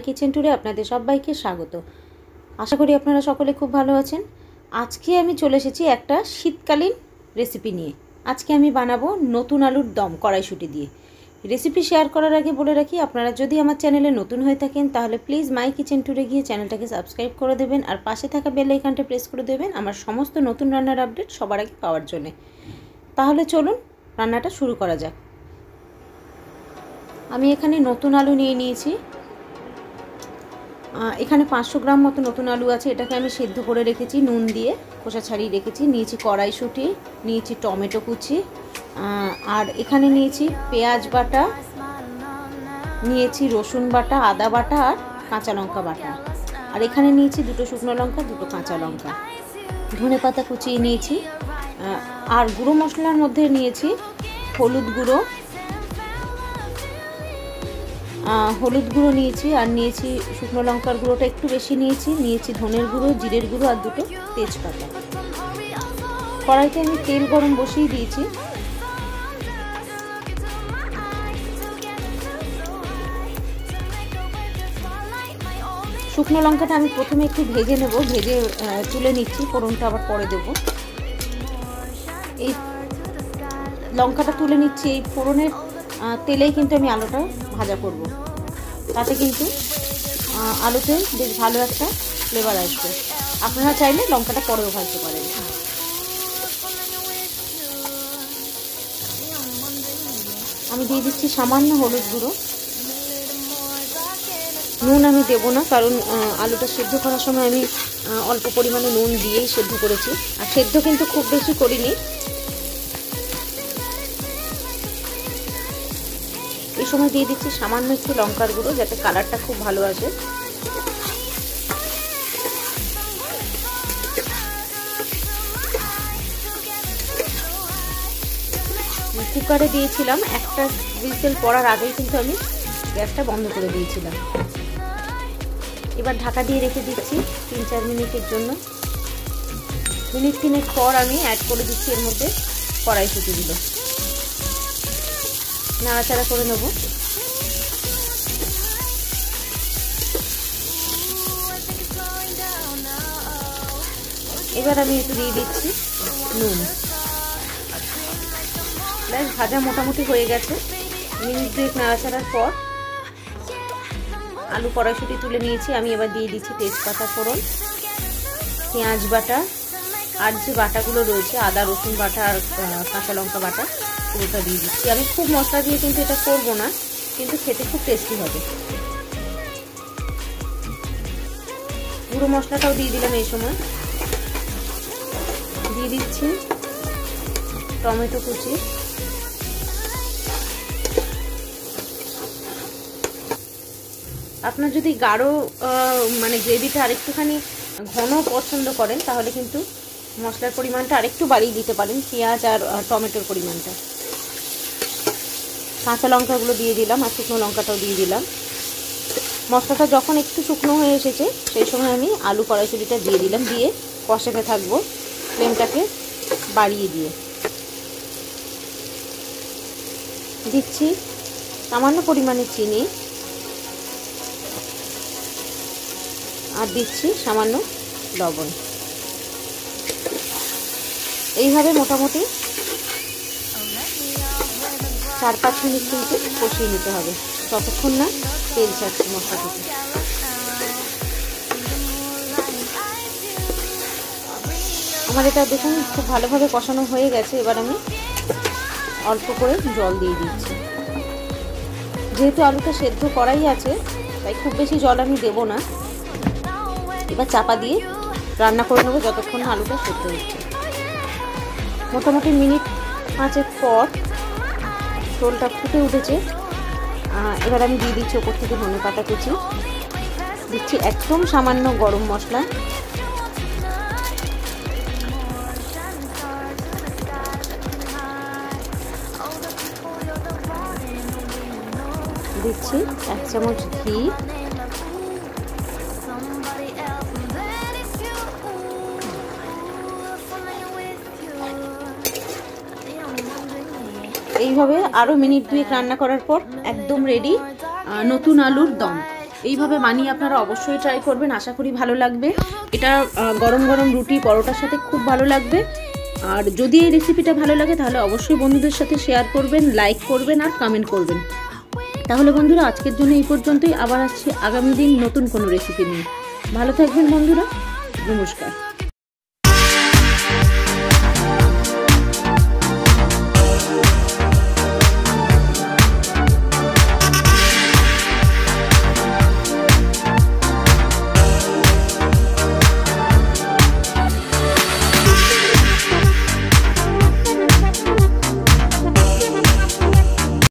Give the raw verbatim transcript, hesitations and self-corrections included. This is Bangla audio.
কিচেন ট্যুরে আপনাদের সবাইকে স্বাগত। আশা করি আপনারা সকলে খুব ভালো আছেন। আজকে আমি চলে এসেছি একটা শীতকালীন রেসিপি নিয়ে। আজকে আমি বানাবো নতুন আলুর দম কড়াইশুঁটি দিয়ে। রেসিপি শেয়ার করার আগে বলে রাখি, আপনারা যদি আমার চ্যানেলে নতুন হয়ে থাকেন তাহলে প্লিজ মাই কিচেন ট্যুরে গিয়ে চ্যানেলটাকে সাবস্ক্রাইব করে দেবেন আর পাশে থাকা বেল আইকনটা প্রেস করে দেবেন আমার সমস্ত নতুন রান্নার আপডেট সবার আগে পাওয়ার জন্য। তাহলে চলুন রান্নাটা শুরু করা যাক। আমি এখানে নতুন আলু নিয়ে নিয়েছি। এখানে পাঁচশো গ্রাম মতো নতুন আলু আছে। এটাকে আমি সেদ্ধ করে রেখেছি, নুন দিয়ে খোসা ছাড়িয়ে রেখেছি। নিয়েছি কড়াইশুঁটি, নিয়েছি টমেটো কুচি, আর এখানে নিয়েছি পেঁয়াজ বাটা, নিয়েছি রসুন বাটা, আদা বাটা আর কাঁচা লঙ্কা বাটা। আর এখানে নিয়েছি দুটো শুকনো লঙ্কা, দুটো কাঁচা লঙ্কা, ধনে পাতা কুচিয়ে নিয়েছি। আর গুঁড়ো মশলার মধ্যে নিয়েছি হলুদ গুঁড়ো হলুদ গুঁড়ো নিয়েছি, আর নিয়েছি শুকনো লঙ্কার গুঁড়োটা একটু বেশি নিয়েছি, নিয়েছি ধনের গুঁড়ো, জিরের গুঁড়ো আর দুটো তেজপাতা। কড়াইতে আমি তেল গরম বসিয়ে দিয়েছি। শুকনো লঙ্কাটা আমি প্রথমে একটু ভেজে নেব, ভেজে তুলে নিচ্ছি, ফোড়নটা আবার পরে দেব। এই লঙ্কাটা তুলে নিচ্ছি, এই ফোড়নের তেলেই কিন্তু আমি আলুটা ভাজা করব। তাতে কিন্তু আলুতে বেশ ভালো একটা ফ্লেভার আসবে। আপনারা চাইলে লঙ্কাটা পরেও ভাজতে পারেন। আমি দিয়ে দিচ্ছি সামান্য হলুদ গুঁড়ো। নুন আমি দেবো না, কারণ আলুটা সেদ্ধ করার সময় আমি অল্প পরিমাণে নুন দিয়েই সেদ্ধ করেছি, আর সেদ্ধ কিন্তু খুব বেশি করিনি। এই সময় দিয়ে দিচ্ছি সামান্য একটু লঙ্কার গুঁড়ো, যাতে কালারটা খুব ভালো আসে। কুকারে দিয়েছিলাম, একটা হুইসেল পড়ার আগেই কিন্তু আমি গ্যাসটা বন্ধ করে দিয়েছিলাম। এবার ঢাকা দিয়ে রেখে দিচ্ছি তিন চার মিনিটের জন্য। মিনিট তিনেক পর আমি অ্যাড করে দিচ্ছি এর মধ্যে কড়াইশুঁটিগুলো, নাড়াচাড়া করে নেব। এবার আমি একটু দিয়ে দিচ্ছি নুন। ব্যাস ভাজা মোটামুটি হয়ে গেছে। মিনিট দুয়েক নাড়াচাড়ার পর আলু কড়াইশুঁটি তুলে নিয়েছি। আমি এবার দিয়ে দিচ্ছি তেজপাতা ফোড়ন, পেঁয়াজ বাটা, আর যে বাটাগুলো রয়েছে আদা রসুন বাটা আর কাঁচা লঙ্কা বাটা, পুরোটা দিয়ে দিচ্ছি। আমি খুব মশলা দিয়ে কিন্তু এটা করবো না, কিন্তু খেতে খুব টেস্টি হবে। গুঁড়ো মশলাটাও দিয়ে দিলাম। এই সময় দিয়ে দিচ্ছি টমেটো কুচি, আপনার যদি গাঢ় মানে গ্রেভিটা আরেকটুখানি ঘন পছন্দ করেন তাহলে কিন্তু মশলার পরিমাণটা আরেকটু বাড়িয়ে দিতে পারেন, পেঁয়াজ আর টমেটোর পরিমাণটা। কাঁচা লঙ্কাগুলো দিয়ে দিলাম আর শুকনো লঙ্কাটাও দিয়ে দিলাম। মশলাটা যখন একটু শুকনো হয়ে এসেছে সেই সময় আমি আলু কড়াইশুঁটিটা দিয়ে দিলাম, দিয়ে কষাতে থাকবো ফ্লেমটাকে বাড়িয়ে দিয়ে। দিচ্ছি সামান্য পরিমাণে চিনি, আর দিচ্ছি সামান্য লবণ। এইভাবে মোটামুটি চার পাঁচ মিনিট কিন্তু কষিয়ে নিতে হবে, ততক্ষণ না তেল ছাড়ছে মশলা থেকে। আমার এটা দেখুন খুব ভালোভাবে কষানো হয়ে গেছে। এবার আমি অল্প করে জল দিয়ে দিচ্ছি। যেহেতু আলুটা সেদ্ধ করাই আছে তাই খুব বেশি জল আমি দেবো না। এবার চাপা দিয়ে রান্না করে নেবো যতক্ষণ না আলুটা সেদ্ধ হচ্ছে। মোটামুটি মিনিট পাঁচেক পর ঝোলটা ফুটে উঠেছে। এবার আমি দিয়ে দিচ্ছি ওপর থেকে ধনে পাতা কুচি, দিচ্ছি একদম সামান্য গরম মশলা, দিচ্ছি এক চামচ ঘি, এইভাবে আরও মিনিট দুয়েক রান্না করার পর একদম রেডি নতুন আলুর দম। এইভাবে বানিয়ে আপনারা অবশ্যই ট্রাই করবেন, আশা করি ভালো লাগবে। এটা গরম গরম রুটি পরোটার সাথে খুব ভালো লাগবে। আর যদি এই রেসিপিটা ভালো লাগে তাহলে অবশ্যই বন্ধুদের সাথে শেয়ার করবেন, লাইক করবেন আর কমেন্ট করবেন। তাহলে বন্ধুরা আজকের জন্য এই পর্যন্তই, আবার আসছি আগামী দিন নতুন কোনো রেসিপি নিয়ে। ভালো থাকবেন বন্ধুরা, নমস্কার।